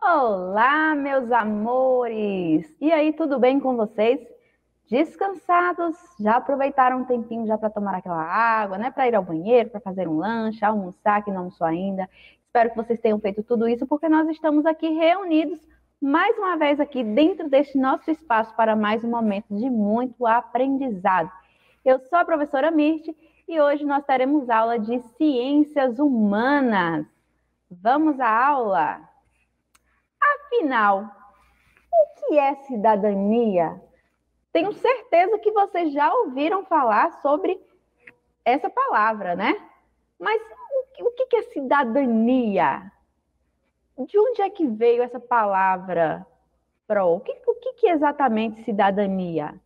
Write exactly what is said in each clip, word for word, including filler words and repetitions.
Olá, meus amores! E aí, tudo bem com vocês? Descansados? Já aproveitaram um tempinho já para tomar aquela água, né? Para ir ao banheiro, para fazer um lanche, almoçar, que não almoçou ainda. Espero que vocês tenham feito tudo isso, porque nós estamos aqui reunidos mais uma vez aqui dentro deste nosso espaço para mais um momento de muito aprendizado. Eu sou a professora Mirte e hoje nós teremos aula de Ciências Humanas. Vamos à aula? Afinal, o que é cidadania? Tenho certeza que vocês já ouviram falar sobre essa palavra, né? Mas o que é cidadania? De onde é que veio essa palavra, Pro? O que, o que é exatamente cidadania?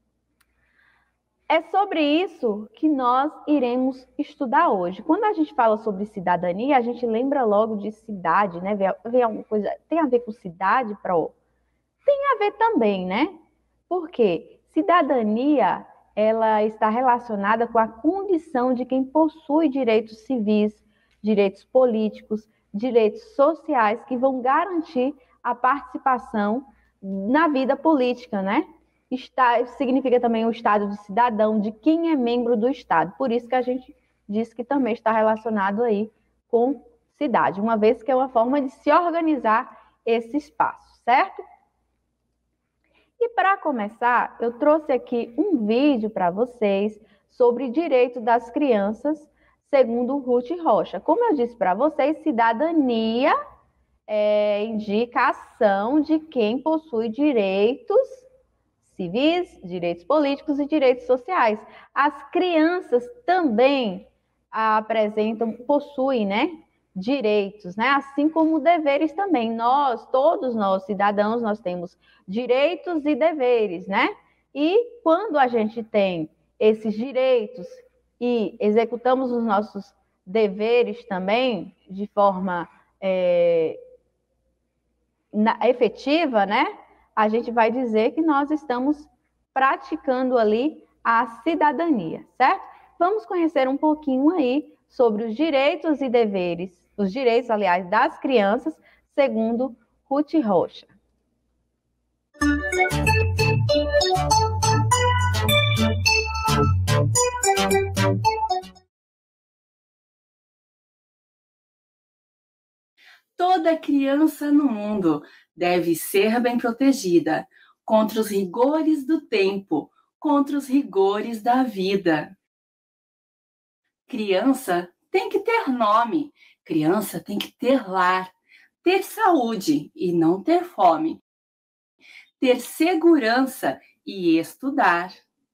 É sobre isso que nós iremos estudar hoje. Quando a gente fala sobre cidadania, a gente lembra logo de cidade, né? Vem alguma coisa, tem a ver com cidade, Pro? Tem a ver também, né? Porque cidadania, ela está relacionada com a condição de quem possui direitos civis, direitos políticos, direitos sociais que vão garantir a participação na vida política, né? Está, significa também o estado de cidadão, de quem é membro do Estado. Por isso que a gente diz que também está relacionado aí com cidade, uma vez que é uma forma de se organizar esse espaço, certo? E para começar, eu trouxe aqui um vídeo para vocês sobre direito das crianças, segundo Ruth Rocha. Como eu disse para vocês, cidadania é, indica a ação de quem possui direitos civis, direitos políticos e direitos sociais. As crianças também apresentam, possuem, né? Direitos, né? Assim como deveres também. Nós, todos nós, cidadãos, nós temos direitos e deveres, né? E quando a gente tem esses direitos e executamos os nossos deveres também de forma é, na, efetiva, né? A gente vai dizer que nós estamos praticando ali a cidadania, certo? Vamos conhecer um pouquinho aí sobre os direitos e deveres, os direitos, aliás, das crianças, segundo Ruth Rocha. Toda criança no mundo deve ser bem protegida contra os rigores do tempo, contra os rigores da vida. Criança tem que ter nome, criança tem que ter lar, ter saúde e não ter fome, ter segurança e estudar.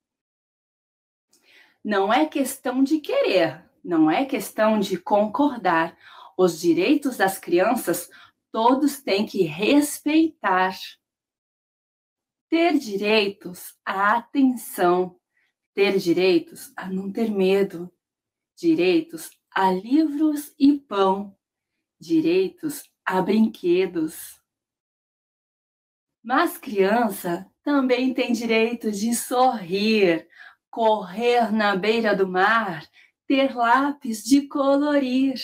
Não é questão de querer, não é questão de concordar. Os direitos das crianças todos têm que respeitar. Ter direitos à atenção, ter direitos a não ter medo, direitos a livros e pão, direitos a brinquedos. Mas criança também tem direito de sorrir, correr na beira do mar, ter lápis de colorir.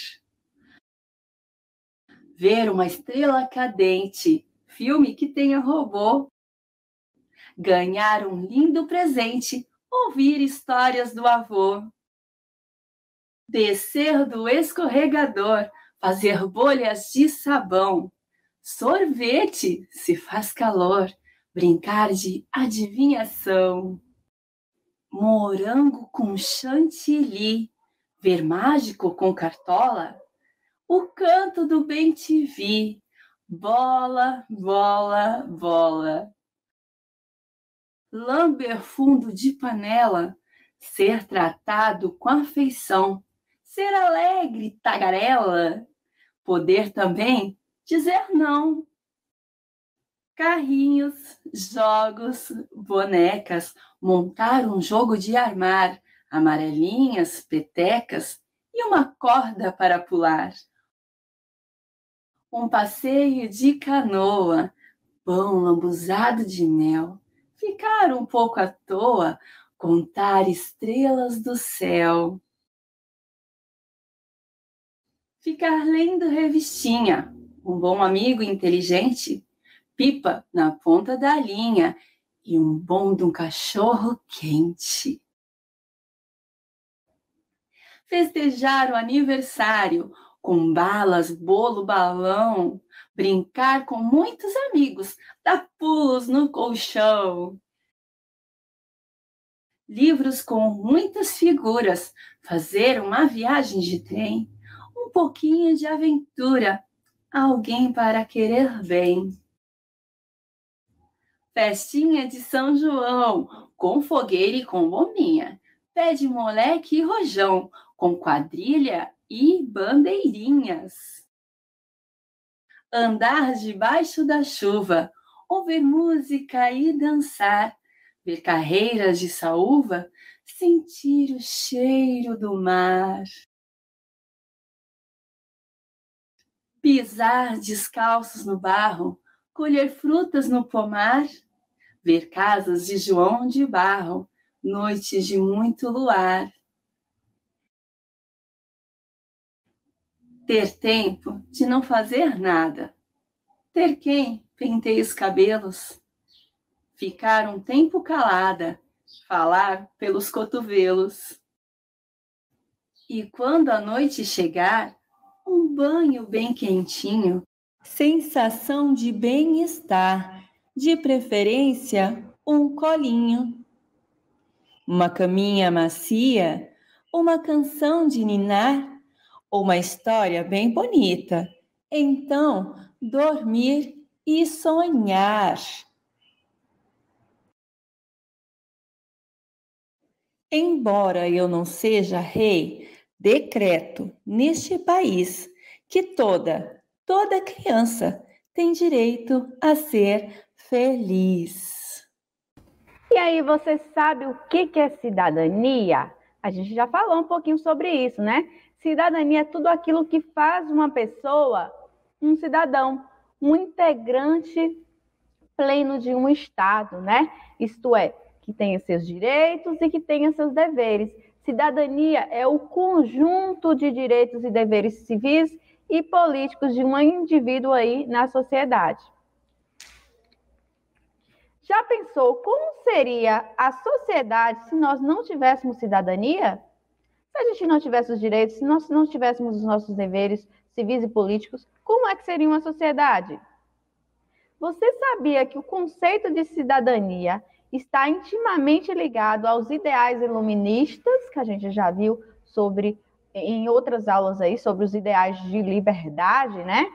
Ver uma estrela cadente, filme que tenha robô. Ganhar um lindo presente, ouvir histórias do avô. Descer do escorregador, fazer bolhas de sabão. Sorvete, se faz calor, brincar de adivinhação. Morango com chantilly, ver mágico com cartola. O canto do bem-te-vi, bola, bola, bola. Lamber fundo de panela, ser tratado com afeição, ser alegre, tagarela, poder também dizer não. Carrinhos, jogos, bonecas, montar um jogo de armar, amarelinhas, petecas e uma corda para pular. Um passeio de canoa, pão lambuzado de mel, ficar um pouco à toa, contar estrelas do céu. Ficar lendo revistinha, um bom amigo inteligente, pipa na ponta da linha e um bom de um cachorro quente. Festejar o aniversário com balas, bolo, balão, brincar com muitos amigos, dar pulos no colchão. Livros com muitas figuras, fazer uma viagem de trem, um pouquinho de aventura, alguém para querer bem. Festinha de São João, com fogueira e com bombinha, pé de moleque e rojão, com quadrilha e bandeirinhas. Andar debaixo da chuva, ouvir música e dançar, ver carreiras de saúva, sentir o cheiro do mar. Pisar descalços no barro, colher frutas no pomar, ver casas de João de Barro, noites de muito luar. Ter tempo de não fazer nada, ter quem penteie os cabelos, ficar um tempo calada, falar pelos cotovelos. E quando a noite chegar, um banho bem quentinho, sensação de bem-estar, de preferência um colinho. Uma caminha macia, uma canção de ninar, uma história bem bonita. Então, dormir e sonhar. Embora eu não seja rei, decreto neste país que toda, toda criança tem direito a ser feliz. E aí, você sabe o que é cidadania? A gente já falou um pouquinho sobre isso, né? Cidadania é tudo aquilo que faz uma pessoa um cidadão, um integrante pleno de um Estado, né? Isto é, que tenha seus direitos e que tenha seus deveres. Cidadania é o conjunto de direitos e deveres civis e políticos de um indivíduo aí na sociedade. Já pensou como seria a sociedade se nós não tivéssemos cidadania? Se a gente não tivesse os direitos, se nós não tivéssemos os nossos deveres civis e políticos, como é que seria uma sociedade? Você sabia que o conceito de cidadania está intimamente ligado aos ideais iluministas, que a gente já viu sobre em outras aulas aí, sobre os ideais de liberdade, né?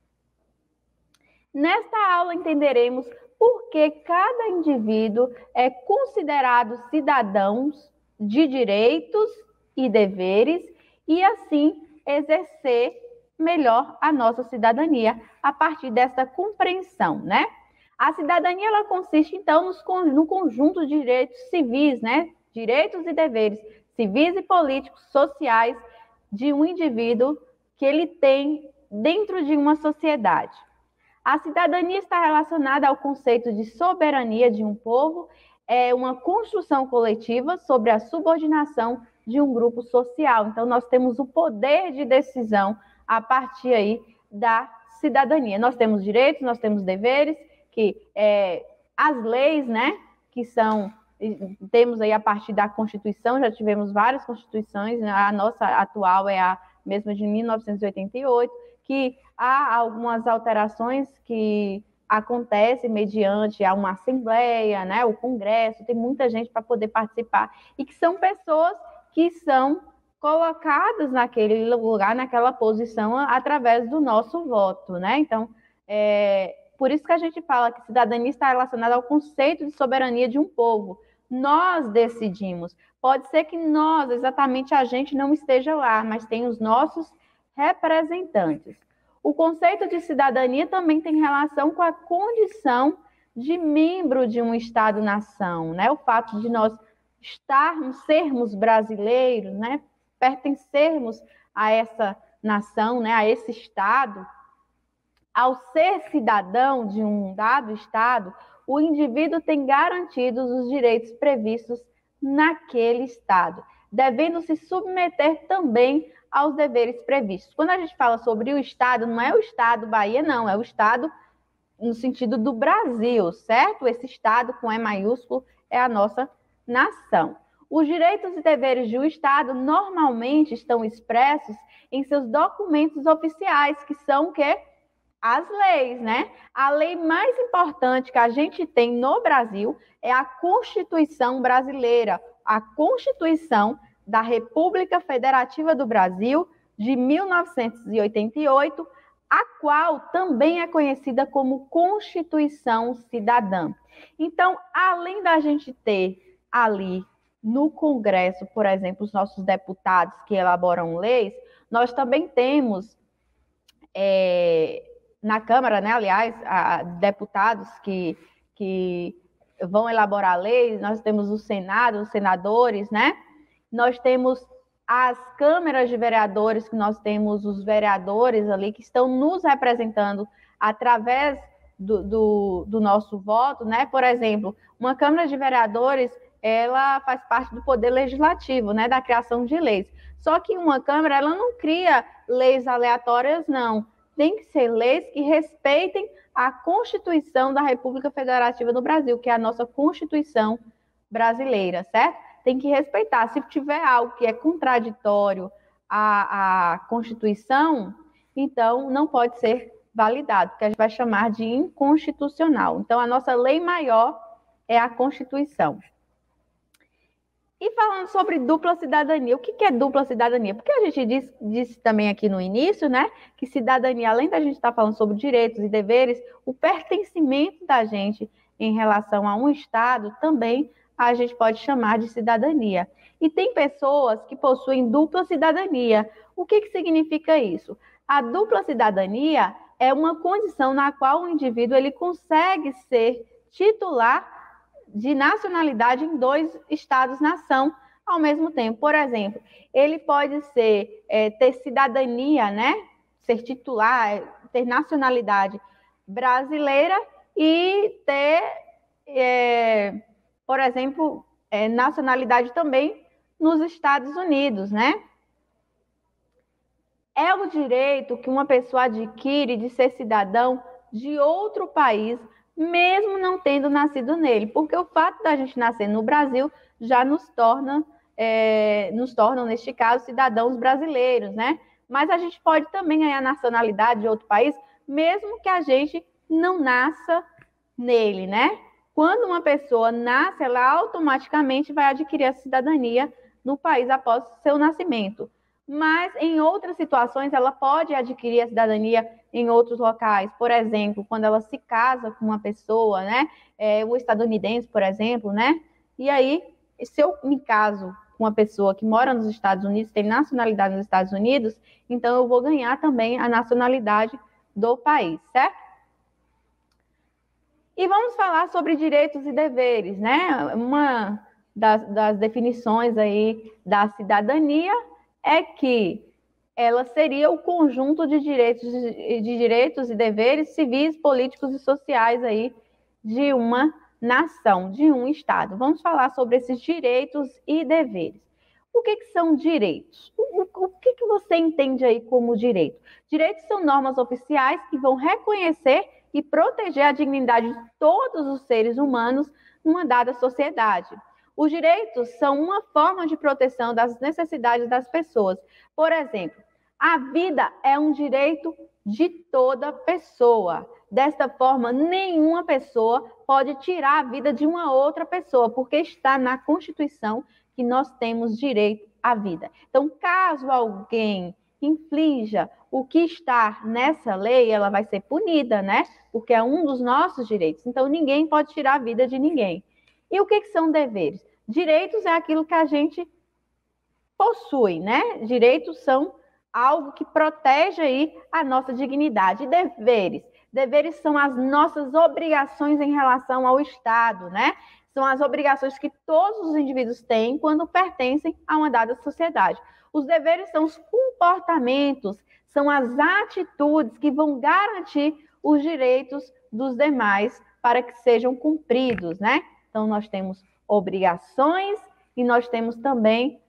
Nesta aula entenderemos por que cada indivíduo é considerado cidadãos de direitos e deveres e assim exercer melhor a nossa cidadania a partir dessa compreensão, né? A cidadania ela consiste então nos, no conjunto de direitos civis, né? Direitos e deveres civis e políticos, sociais de um indivíduo que ele tem dentro de uma sociedade. A cidadania está relacionada ao conceito de soberania de um povo, é uma construção coletiva sobre a subordinação de um grupo social. Então, nós temos o poder de decisão a partir aí da cidadania. Nós temos direitos, nós temos deveres, que é, as leis, né, que são, temos aí a partir da Constituição, já tivemos várias constituições, né, a nossa atual é a mesma de mil novecentos e oitenta e oito, que há algumas alterações que acontecem mediante a uma assembleia, né, o Congresso, tem muita gente para poder participar, e que são pessoas que são colocadas naquele lugar, naquela posição, através do nosso voto, né? Então, é, por isso que a gente fala que cidadania está relacionada ao conceito de soberania de um povo. Nós decidimos. Pode ser que nós, exatamente a gente, não esteja lá, mas tem os nossos representantes. O conceito de cidadania também tem relação com a condição de membro de um Estado-nação, né? O fato de nós estarmos, sermos brasileiros, né? Pertencermos a essa nação, né? A esse Estado. Ao ser cidadão de um dado Estado, o indivíduo tem garantidos os direitos previstos naquele Estado, devendo se submeter também aos deveres previstos. Quando a gente fala sobre o Estado, não é o Estado Bahia, não, é o Estado no sentido do Brasil, certo? Esse Estado com E maiúsculo é a nossa nação. Os direitos e deveres de um Estado normalmente estão expressos em seus documentos oficiais, que são o quê? As leis, né? A lei mais importante que a gente tem no Brasil é a Constituição Brasileira, a Constituição da República Federativa do Brasil de mil novecentos e oitenta e oito, a qual também é conhecida como Constituição Cidadã. Então, além da gente ter ali no Congresso, por exemplo, os nossos deputados que elaboram leis, nós também temos é, na Câmara, né, aliás, a, deputados que, que vão elaborar leis, nós temos o Senado, os senadores, né? Nós temos as câmaras de vereadores, que nós temos os vereadores ali que estão nos representando através do, do, do nosso voto, né? Por exemplo, uma Câmara de Vereadores, ela faz parte do Poder Legislativo, né? Da criação de leis. Só que uma Câmara, ela não cria leis aleatórias, não. Tem que ser leis que respeitem a Constituição da República Federativa do Brasil, que é a nossa Constituição brasileira, certo? Tem que respeitar. Se tiver algo que é contraditório à, à Constituição, então não pode ser validado, que a gente vai chamar de inconstitucional. Então, a nossa lei maior é a Constituição. E falando sobre dupla cidadania, o que é dupla cidadania? Porque a gente disse, disse também aqui no início, né, que cidadania, além da gente estar falando sobre direitos e deveres, o pertencimento da gente em relação a um Estado também a gente pode chamar de cidadania. E tem pessoas que possuem dupla cidadania. O que, que significa isso? A dupla cidadania é uma condição na qual o indivíduo ele consegue ser titular de nacionalidade em dois estados-nação ao mesmo tempo. Por exemplo, ele pode ser, é, ter cidadania, né? Ser titular, ter nacionalidade brasileira e ter... É, por exemplo, é, nacionalidade também nos Estados Unidos, né? É o direito que uma pessoa adquire de ser cidadão de outro país, mesmo não tendo nascido nele, porque o fato da gente nascer no Brasil já nos torna, é, nos tornam, neste caso, cidadãos brasileiros, né? Mas a gente pode também ganhar nacionalidade de outro país, mesmo que a gente não nasça nele, né? Quando uma pessoa nasce, ela automaticamente vai adquirir a cidadania no país após seu nascimento. Mas, em outras situações, ela pode adquirir a cidadania em outros locais. Por exemplo, quando ela se casa com uma pessoa, né? É, o estadunidense, por exemplo, né? E aí, se eu me caso com uma pessoa que mora nos Estados Unidos, tem nacionalidade nos Estados Unidos, então eu vou ganhar também a nacionalidade do país, certo? E vamos falar sobre direitos e deveres, né? Uma das, das definições aí da cidadania é que ela seria o conjunto de direitos, de direitos e deveres civis, políticos e sociais aí de uma nação, de um Estado. Vamos falar sobre esses direitos e deveres. O que, que são direitos? O, o, o que, que você entende aí como direito? Direitos são normas oficiais que vão reconhecer e proteger a dignidade de todos os seres humanos numa dada sociedade. Os direitos são uma forma de proteção das necessidades das pessoas. Por exemplo, a vida é um direito de toda pessoa. Desta forma, nenhuma pessoa pode tirar a vida de uma outra pessoa, porque está na Constituição que nós temos direito à vida. Então, caso alguém inflinja o que está nessa lei, ela vai ser punida, né? Porque é um dos nossos direitos. Então, ninguém pode tirar a vida de ninguém. E o que, que são deveres? Direitos é aquilo que a gente possui, né? Direitos são algo que protege aí a nossa dignidade. E deveres? Deveres são as nossas obrigações em relação ao Estado, né? São as obrigações que todos os indivíduos têm quando pertencem a uma dada sociedade. Os deveres são os comportamentos, são as atitudes que vão garantir os direitos dos demais para que sejam cumpridos, né? Então, nós temos obrigações e nós temos também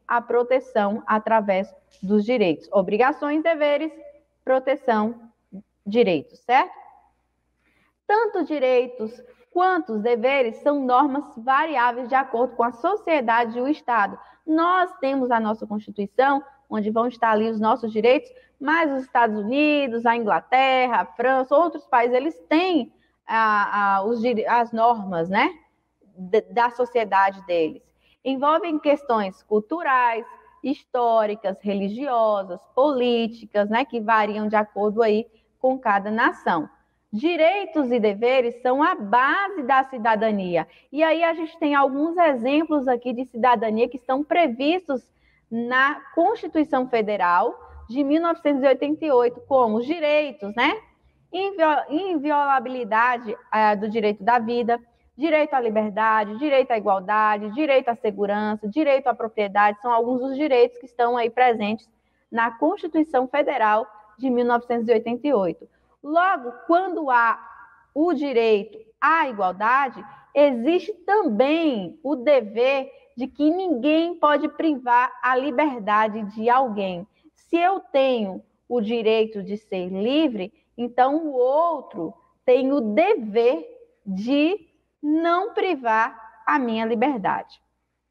a proteção através dos direitos. Obrigações, deveres, proteção, direitos, certo? Tanto direitos quanto os deveres são normas variáveis de acordo com a sociedade e o Estado. Nós temos a nossa Constituição, onde vão estar ali os nossos direitos, mas os Estados Unidos, a Inglaterra, a França, outros países, eles têm a, a, os, as normas, né, da sociedade deles. Envolvem questões culturais, históricas, religiosas, políticas, né, que variam de acordo aí com cada nação. Direitos e deveres são a base da cidadania. E aí a gente tem alguns exemplos aqui de cidadania que estão previstos na Constituição Federal de mil novecentos e oitenta e oito, como os direitos, né? Inviolabilidade uh, do direito da vida, direito à liberdade, direito à igualdade, direito à segurança, direito à propriedade, são alguns dos direitos que estão aí presentes na Constituição Federal de mil novecentos e oitenta e oito. Logo, quando há o direito à igualdade, existe também o dever de que ninguém pode privar a liberdade de alguém. Se eu tenho o direito de ser livre, então o outro tem o dever de não privar a minha liberdade.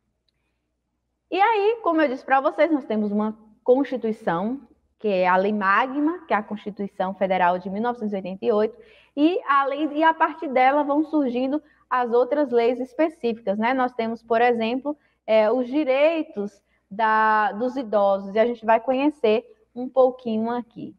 E aí, como eu disse para vocês, nós temos uma Constituição, que é a Lei Magma, que é a Constituição Federal de mil novecentos e oitenta e oito, e a, lei, e a partir dela vão surgindo as outras leis específicas, né? Nós temos, por exemplo, é, os direitos da, dos idosos, e a gente vai conhecer um pouquinho aqui.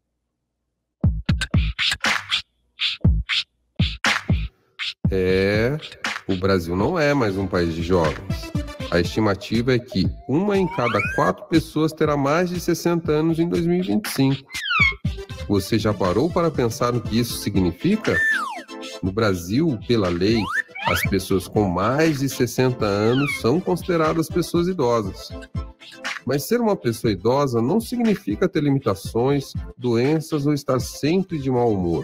É, o Brasil não é mais um país de jovens. A estimativa é que uma em cada quatro pessoas terá mais de sessenta anos em dois mil e vinte e cinco. Você já parou para pensar no que isso significa? No Brasil, pela lei, as pessoas com mais de sessenta anos são consideradas pessoas idosas. Mas ser uma pessoa idosa não significa ter limitações, doenças ou estar sempre de mau humor.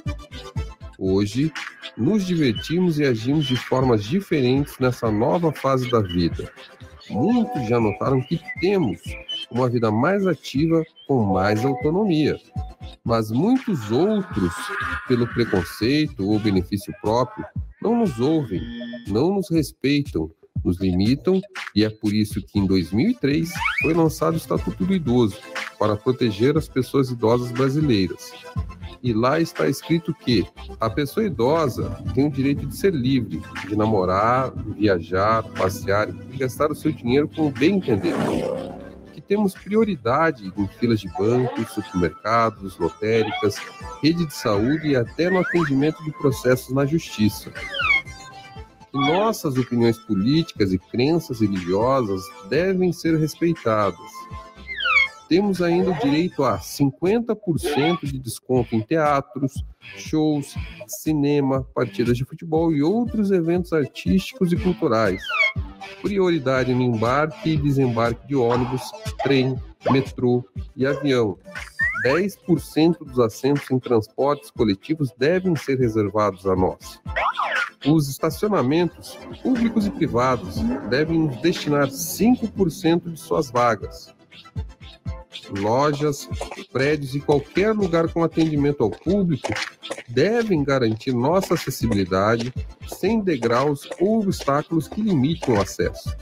Hoje, nos divertimos e agimos de formas diferentes nessa nova fase da vida. Muitos já notaram que temos uma vida mais ativa com mais autonomia. Mas muitos outros, pelo preconceito ou benefício próprio, não nos ouvem, não nos respeitam, nos limitam, e é por isso que em dois mil e três foi lançado o Estatuto do Idoso, para proteger as pessoas idosas brasileiras. E lá está escrito que a pessoa idosa tem o direito de ser livre, de namorar, viajar, passear e gastar o seu dinheiro como bem entender. Que temos prioridade em filas de bancos, supermercados, lotéricas, rede de saúde e até no atendimento de processos na justiça. Que nossas opiniões políticas e crenças religiosas devem ser respeitadas. Temos ainda o direito a cinquenta por cento de desconto em teatros, shows, cinema, partidas de futebol e outros eventos artísticos e culturais. Prioridade no embarque e desembarque de ônibus, trem, metrô e avião. dez por cento dos assentos em transportes coletivos devem ser reservados a nós. Os estacionamentos, públicos e privados, devem destinar cinco por cento de suas vagas. Lojas, prédios e qualquer lugar com atendimento ao público devem garantir nossa acessibilidade sem degraus ou obstáculos que limitem o acesso.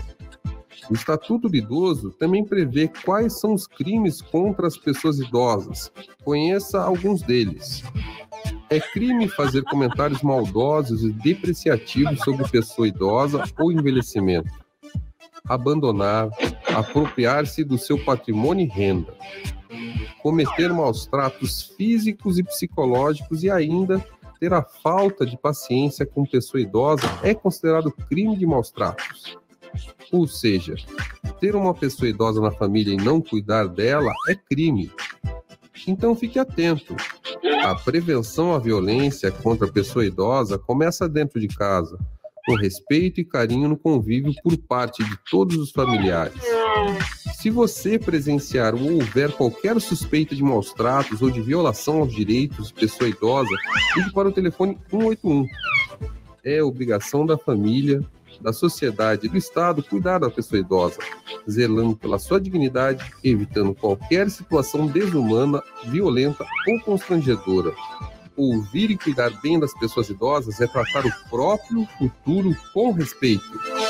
O Estatuto do Idoso também prevê quais são os crimes contra as pessoas idosas. Conheça alguns deles. É crime fazer comentários maldosos e depreciativos sobre pessoa idosa ou envelhecimento. Abandonar, apropriar-se do seu patrimônio e renda, cometer maus tratos físicos e psicológicos e ainda ter a falta de paciência com pessoa idosa é considerado crime de maus tratos. Ou seja, ter uma pessoa idosa na família e não cuidar dela é crime. Então fique atento. A prevenção à violência contra a pessoa idosa começa dentro de casa, com respeito e carinho no convívio por parte de todos os familiares. Se você presenciar ou houver qualquer suspeita de maus tratos ou de violação aos direitos de pessoa idosa, ligue para o telefone um oito um. É obrigação da família parte da sociedade e do Estado cuidar da pessoa idosa, zelando pela sua dignidade, evitando qualquer situação desumana, violenta ou constrangedora. Ouvir e cuidar bem das pessoas idosas é tratar o próprio futuro com respeito.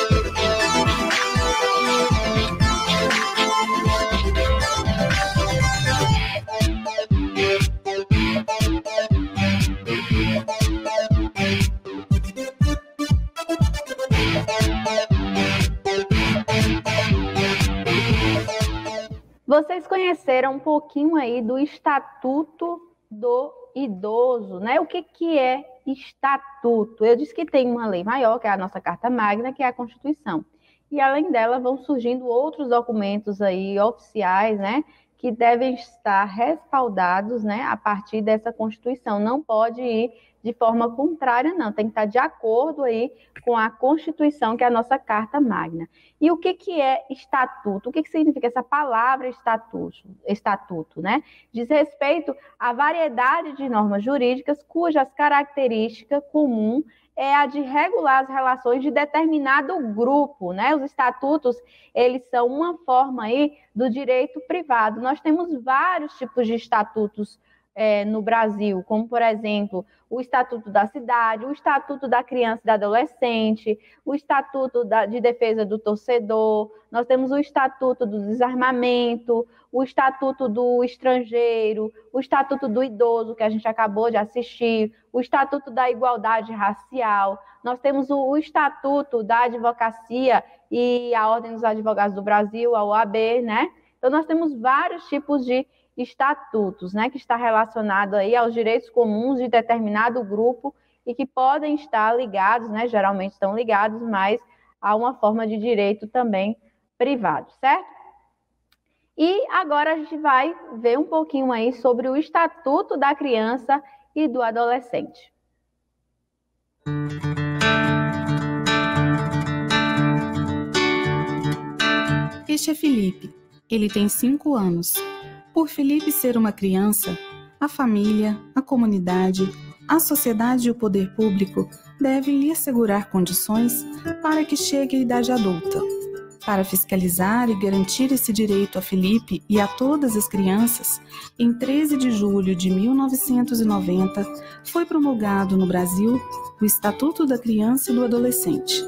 Vocês conheceram um pouquinho aí do Estatuto do Idoso, né? O que, que é estatuto? Eu disse que tem uma lei maior, que é a nossa Carta Magna, que é a Constituição. E além dela vão surgindo outros documentos aí oficiais, né? Que devem estar respaldados, né? A partir dessa Constituição. Não pode ir de forma contrária, não. Tem que estar de acordo aí com a Constituição, que é a nossa Carta Magna. E o que, que é estatuto? O que, que significa essa palavra estatuto, estatuto, né? Diz respeito à variedade de normas jurídicas cujas características comuns é a de regular as relações de determinado grupo, né? Os estatutos, eles são uma forma aí do direito privado. Nós temos vários tipos de estatutos é, no Brasil, como, por exemplo, o Estatuto da Cidade, o Estatuto da Criança e do Adolescente, o Estatuto da, de Defesa do Torcedor, nós temos o Estatuto do Desarmamento, o Estatuto do Estrangeiro, o Estatuto do Idoso, que a gente acabou de assistir, o Estatuto da Igualdade Racial, nós temos o, o Estatuto da Advocacia e a Ordem dos Advogados do Brasil, a O A B, né? Então, nós temos vários tipos de estatutos, né, que está relacionado aí aos direitos comuns de determinado grupo e que podem estar ligados, né, geralmente estão ligados, mas a uma forma de direito também privado, certo? E agora a gente vai ver um pouquinho aí sobre o Estatuto da Criança e do Adolescente. Este é Felipe. Ele tem cinco anos. Por Felipe ser uma criança, a família, a comunidade, a sociedade e o poder público devem lhe assegurar condições para que chegue à idade adulta. Para fiscalizar e garantir esse direito a Felipe e a todas as crianças, em treze de julho de mil novecentos e noventa, foi promulgado no Brasil o Estatuto da Criança e do Adolescente.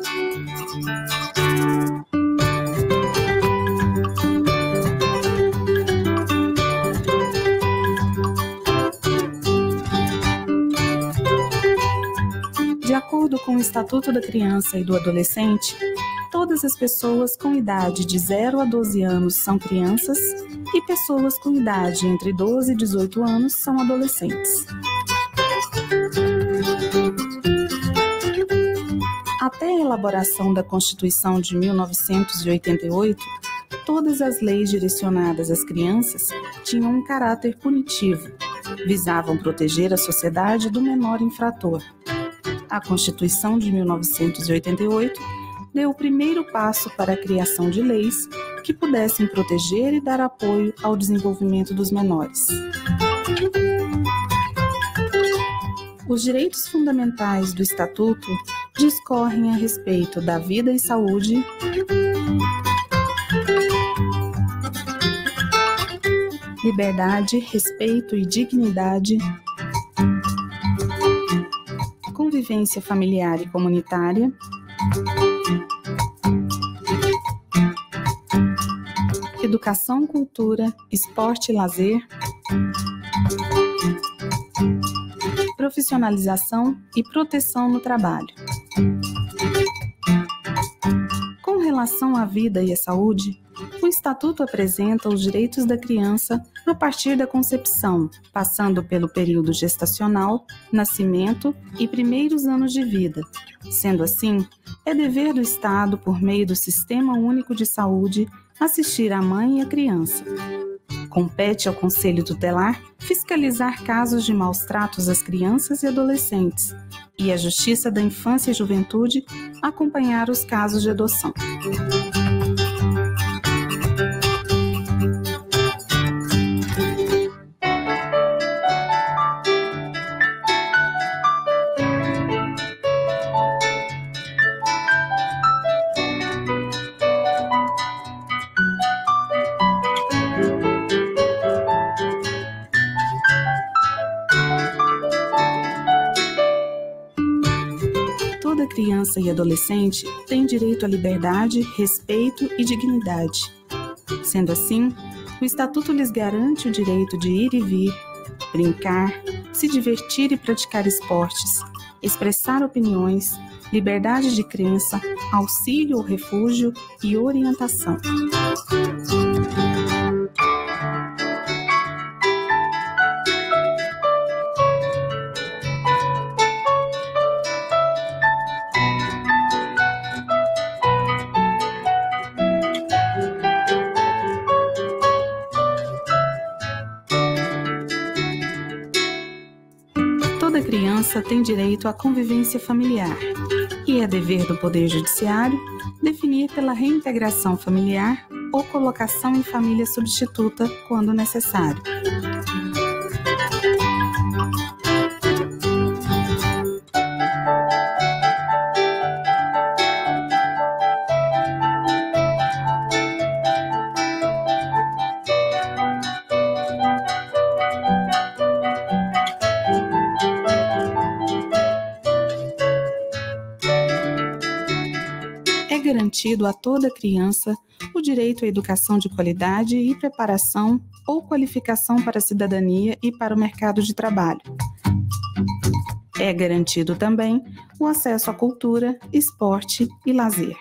De acordo com o Estatuto da Criança e do Adolescente, todas as pessoas com idade de zero a doze anos são crianças e pessoas com idade entre doze e dezoito anos são adolescentes. Até a elaboração da Constituição de mil novecentos e oitenta e oito, todas as leis direcionadas às crianças tinham um caráter punitivo, visavam proteger a sociedade do menor infrator. A Constituição de mil novecentos e oitenta e oito deu o primeiro passo para a criação de leis que pudessem proteger e dar apoio ao desenvolvimento dos menores. Os direitos fundamentais do Estatuto discorrem a respeito da vida e saúde, liberdade, respeito e dignidade, convivência familiar e comunitária, educação, cultura, esporte e lazer, profissionalização e proteção no trabalho. Com relação à vida e à saúde, o Estatuto apresenta os direitos da criança a partir da concepção, passando pelo período gestacional, nascimento e primeiros anos de vida. Sendo assim, é dever do Estado, por meio do Sistema Único de Saúde, assistir a mãe e a criança. Compete ao Conselho Tutelar fiscalizar casos de maus-tratos às crianças e adolescentes e à Justiça da Infância e Juventude acompanhar os casos de adoção. criança e adolescente tem direito à liberdade, respeito e dignidade. Sendo assim, o Estatuto lhes garante o direito de ir e vir, brincar, se divertir e praticar esportes, expressar opiniões, liberdade de crença, auxílio ou refúgio e orientação. Toda criança tem direito à convivência familiar e é dever do Poder Judiciário definir pela reintegração familiar ou colocação em família substituta quando necessário. É garantido a toda criança o direito à educação de qualidade e preparação ou qualificação para a cidadania e para o mercado de trabalho. É garantido também o acesso à cultura, esporte e lazer.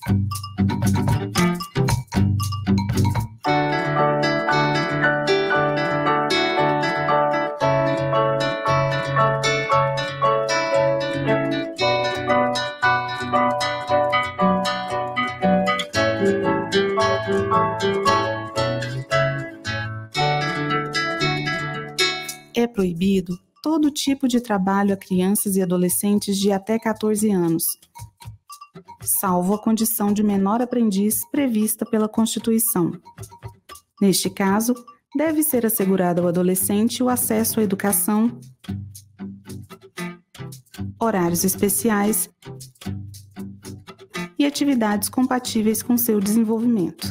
É proibido todo tipo de trabalho a crianças e adolescentes de até quatorze anos, salvo a condição de menor aprendiz prevista pela Constituição. Neste caso, deve ser assegurado ao adolescente o acesso à educação, horários especiais e atividades compatíveis com seu desenvolvimento.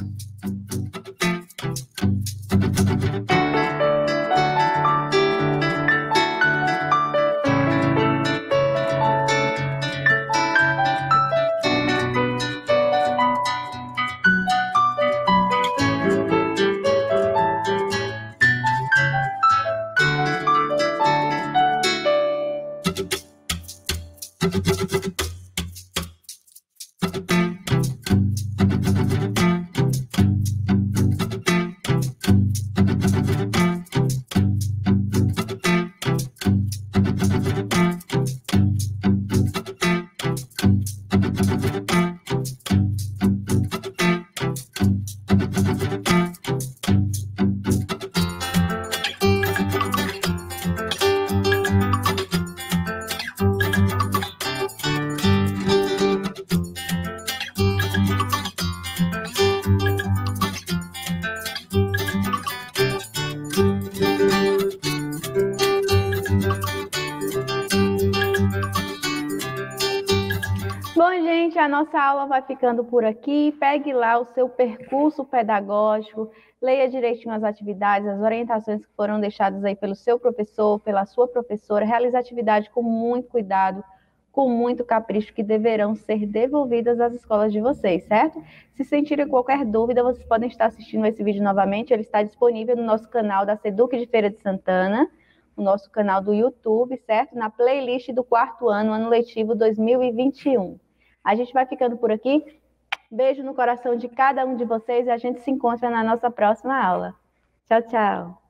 Bom, gente, a nossa aula vai ficando por aqui. Pegue lá o seu percurso pedagógico, leia direitinho as atividades, as orientações que foram deixadas aí pelo seu professor, pela sua professora. Realize a atividade com muito cuidado, com muito capricho, que deverão ser devolvidas às escolas de vocês, certo? Se sentirem qualquer dúvida, vocês podem estar assistindo esse vídeo novamente. Ele está disponível no nosso canal da SEDUC de Feira de Santana, no nosso canal do YouTube, certo? Na playlist do quarto ano, ano letivo dois mil e vinte e um. A gente vai ficando por aqui. Beijo no coração de cada um de vocês e a gente se encontra na nossa próxima aula. Tchau, tchau.